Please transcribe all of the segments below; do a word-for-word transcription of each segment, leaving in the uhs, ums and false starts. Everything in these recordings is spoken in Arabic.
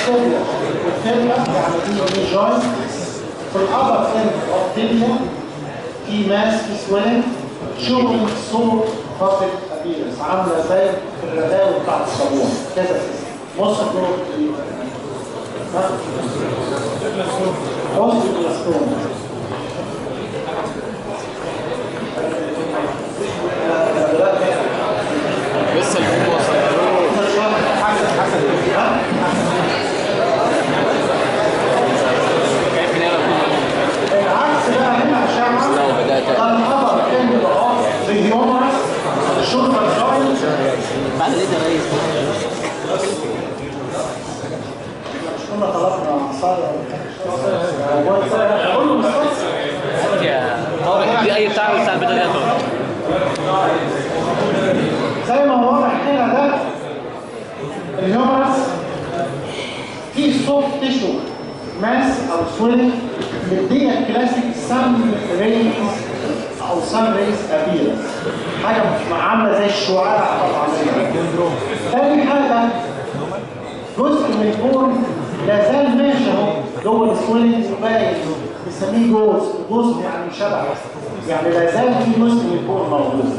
التبيا والتبيا يعني دي جوينت في الأبر إند أوف تبيا في ماس في سويلنج شوينج سور فاصل أبيرس عاملة زي الرغاوي بتاعت الصابون كذا سيستم بص الدور دي أوستيوبلاستوما لسه الجمهور العكس بقى هنا أشعة الأبر إند أوف الهيومرس الشولدر جوينت بعد ليه ده رئيس كنا طلبنا عصاية اقول له مستقص يا طارق دي اي بتاع بتاع البيضه ده زي ما هو واضح هنا ده الهيومرس فيه سوفت تيشو ماس او سويلنج مديه كلاسيك سم ريز او سم ريز ابيرنس حاجه عامله زي الشعاع طبعا. تاني حاجه جزء من الكون لا زال ماشي اهو جوه السويلنج باين بنسميه جوز جوز يعني شبه يعني لا زال في جزء من الكون موجود.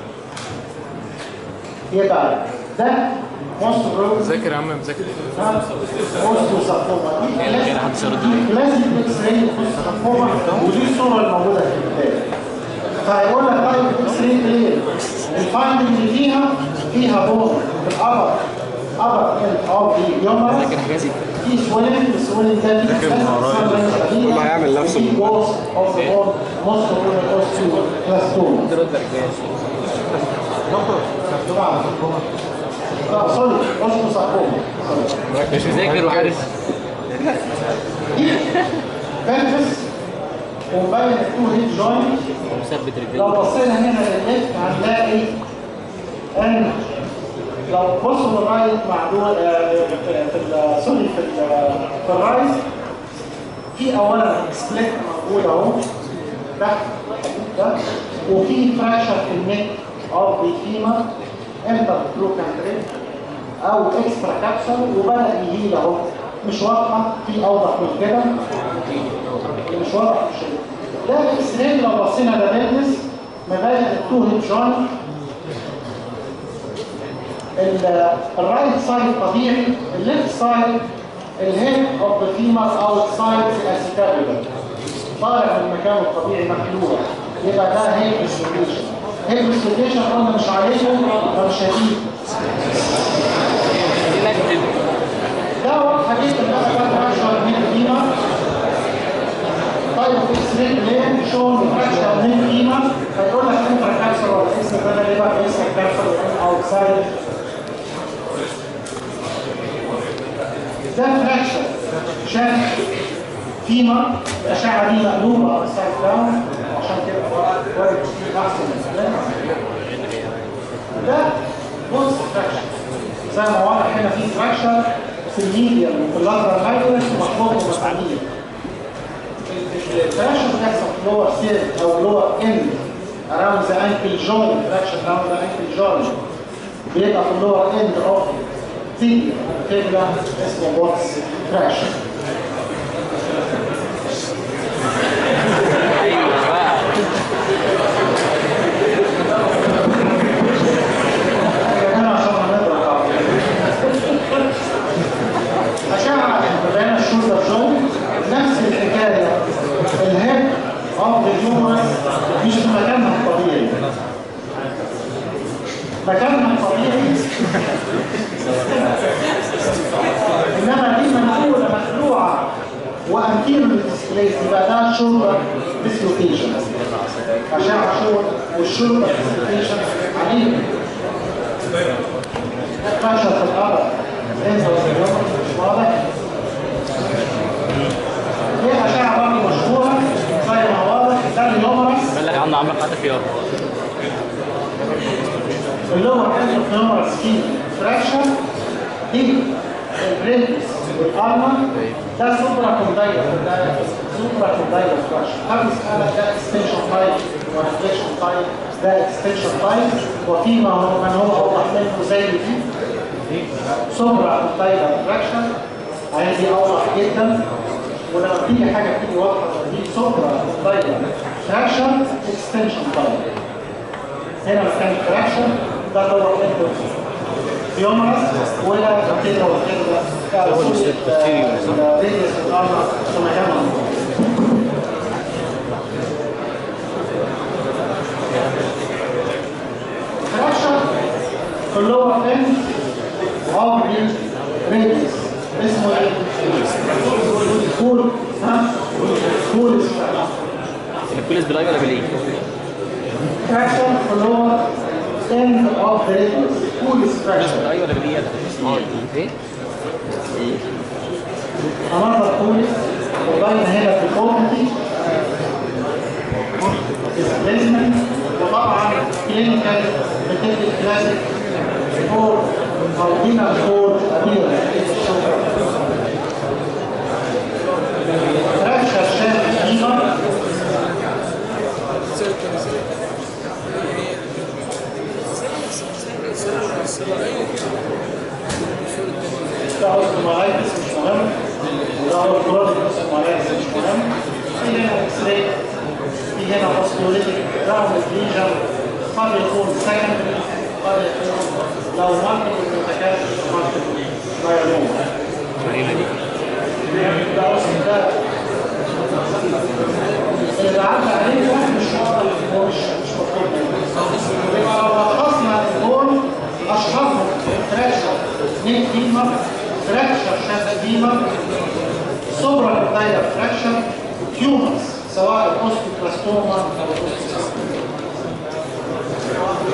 يبقى ده مصر ذاكر يا عم مذاكر مصر ساركوما غير حد سردي كلاسيك اكس راي مصر ساركوما ودي الصوره الموجوده في الكتاب. فهيقول لك طيب اكس راي ايه؟ الفايندنج اللي فيها فيها بون في الابر ابر او في يومر في سويلنج السويلنج ده في والله هيعمل نفسه في جوز اوف ذا بون مصر اوستيوبلاستوما. دكتور مكتوب على الساركوما لا سوري اسمه ساركوما مش مذاكر وعارف دي بنفس ومبين التو هيد جوينت ومثبت لو رجليه بصينا هنا للليفت هنلاقي ان لو بصوا للرايت معدول في سوري في في الرايت في اولا سبليت موجود اهو تحت ده وفي فراكشر في النك او بالفيمر انتر بلوكانتريت او اكسترا كابسول وبدا يهيل اهو مش واضحه في اوضح من كده مش واضح في الشيء ده الاكس راي لو بصينا ده بيلنس مبالغ التو هيد جوينت الرايت سايد طبيعي الليفت سايد الهيد اوف ذا فيمر اوت سايد الاسيتابيولار طالع من مكانه الطبيعي مخلوع يبقى ده هيد ديستريبيوشن هيد ديستريبيوشن قلنا مش عليكم فمش هتيجي ده واضحه جدا بقى كام عشرة من فيمر طيب اكس راي ليه شون فراكشر من فيمر هيقول لك انترا كابسول ولا اكسترا ده ليه بقى اكسترا كابسول اوت سايد ده فراكشر شاف فيما الأشعة دي مقلوبة على السايد داون عشان كده وارد أحسن من السلام. ده بص فراكشر زي ما واضح هنا في فراكشر في الميديا وفي اللاترال هايلس ومخبوط ومساعدين. الفراكشر بتحصل في لور سير أو لور إند around the ankle joint فراكشر around the ankle joint بيبقى في اللور إند أوف تيجي تبقى اسمه بوتس فراكشر. أشعة بين الشولدر جوينت نفس الحكاية الهيد أو الهيومرس مش في مكانها الطبيعي مكانها الطبيعي انما دي منقوله مخلوعه وانتيرو ديسبليس يبقى ده شولدر ديسلوكيشن اشعه شولدر والشولدر ديسلوكيشن عليه فاشل في الارض مش واضح دي اشعه برضه مشهوره زي ما واضح ده الهيومرس بلغ عنه عمرو حتى في يوم اللور اندوفيومرس فيه فراكشر دي الريدس والارمر ده سوبرا كوندايلر ده سوبرا كوندايلر فراكشر خمس حالات ده اكستنشن تايب وريفليكشن تايب ده اكستنشن تايب وفيما هو من هو اوضح منه زي دي سوبرا كوندايلر فراكشر عايز دي اوضح جدا، ولما تيجي حاجه تيجي واضحه دي سوبرا دايره فراكشن اكستنشن دايره. هنا مكان فراكشن ده هو هيومرس ولا كده وكده الريديوس الاربع في مكانهم. فراكشن في اللور اند اوف الريديوس اسمه ايه؟ كول ها؟ كولس. الكولس بالاي ولا بالايه؟ فراكشن في اللور end of the radius. كولس فراكشن. بالاي ولا بالايه؟ اه ايه؟ ايه؟ هنظر كولس وبين هنا في الكومنتي displacement، وطبعا كلينيكال بتدي كلاسيك فور او دينا فور ابيض. فراكشر شاف ديما ده اوستومالايتس مش مهم، وده اوستومالايتس مش مهم. في هنا اكس راي، في هنا اوستيوليتيك راوند ليجن، قد يكون سكندري، قد يكون لو مالتي متكرر مالتي مايلوما. ده اوستو ده اللي بعد عليه ده مش واضح، هو مش مش مطلوب. يبقى لو لخصنا الجول اشهرهم فراكشر نيك ديمر، فراكشر شاف ديمر، سوبرا داير فراكشر، تيومرز سواء الاوستوكلاستوما او الاوستوكلاستوما.